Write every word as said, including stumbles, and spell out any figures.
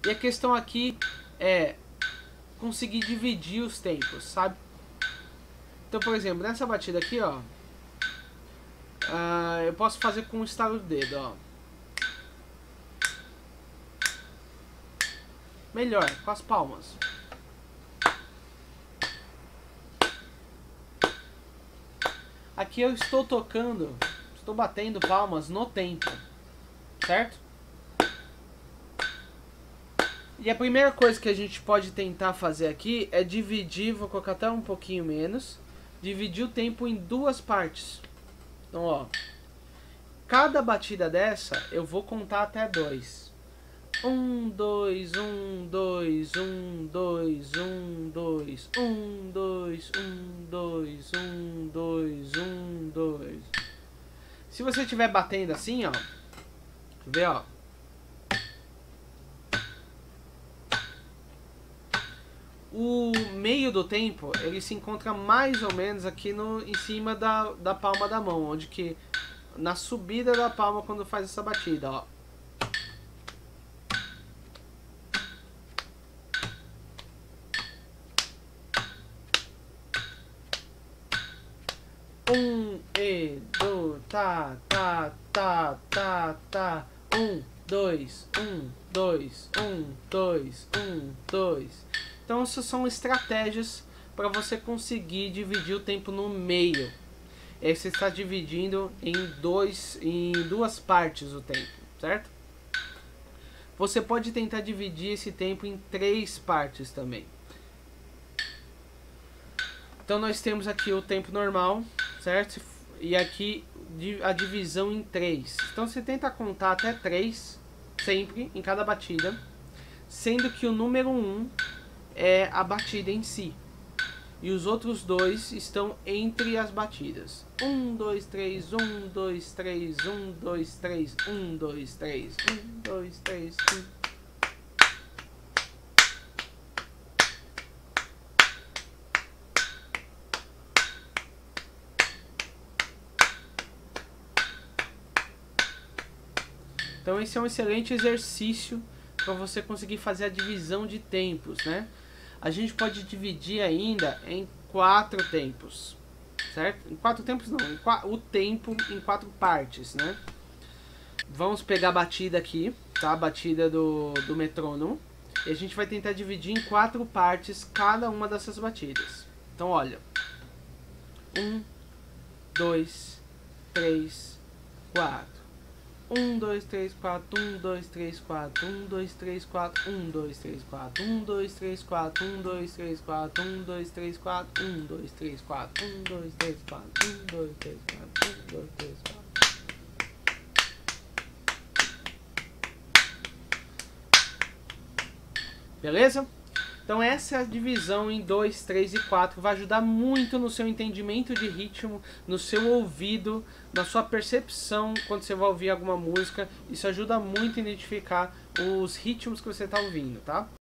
E a questão aqui é conseguir dividir os tempos, sabe? Então, por exemplo, nessa batida aqui, ó, uh, eu posso fazer com o estalo do dedo, ó. Melhor, com as palmas. Aqui eu estou tocando, estou batendo palmas no tempo, certo? E a primeira coisa que a gente pode tentar fazer aqui é dividir, vou colocar até um pouquinho menos, dividir o tempo em duas partes. Então, ó, cada batida dessa eu vou contar até dois. Um, dois, um, dois, um, dois, um, dois, um, dois, um, dois, um, dois, um, dois. Se você estiver batendo assim, ó, deixa eu ver, ó. O meio do tempo, ele se encontra mais ou menos aqui no, em cima da, da palma da mão, onde que, na subida da palma quando faz essa batida, ó. Um, e, do, tá, tá, tá, tá, tá. Um, dois, um, dois, um, dois, um, dois. Então essas são estratégias para você conseguir dividir o tempo no meio. Aí você está dividindo em, dois, em duas partes o tempo, certo? Você pode tentar dividir esse tempo em três partes também. Então nós temos aqui o tempo normal, certo? E aqui a divisão em três. Então você tenta contar até três, sempre, em cada batida. Sendo que o número um é a batida em si. E os outros dois estão entre as batidas. Um, dois, três, um, dois, três, um, dois, três, um, dois, três, um, dois, três, um. Então esse é um excelente exercício para você conseguir fazer a divisão de tempos, né? A gente pode dividir ainda em quatro tempos, certo? Em quatro tempos não, em qu o tempo em quatro partes, né? Vamos pegar a batida aqui, tá? A batida do, do metrônomo. E a gente vai tentar dividir em quatro partes cada uma dessas batidas. Então olha, um, dois, três, quatro. Um, dois, três, quatro, um, dois, três, quatro, um, dois, três, quatro, um, dois, três, quatro, um, dois, três, quatro, um, dois, três, quatro, um, dois, três, quatro, um, dois, três, quatro, um, dois, três, quatro, um, dois, três, quatro, um, dois, três, quatro. Beleza? Então essa é a divisão em dois, três e quatro, vai ajudar muito no seu entendimento de ritmo, no seu ouvido, na sua percepção quando você vai ouvir alguma música. Isso ajuda muito a identificar os ritmos que você está ouvindo, tá?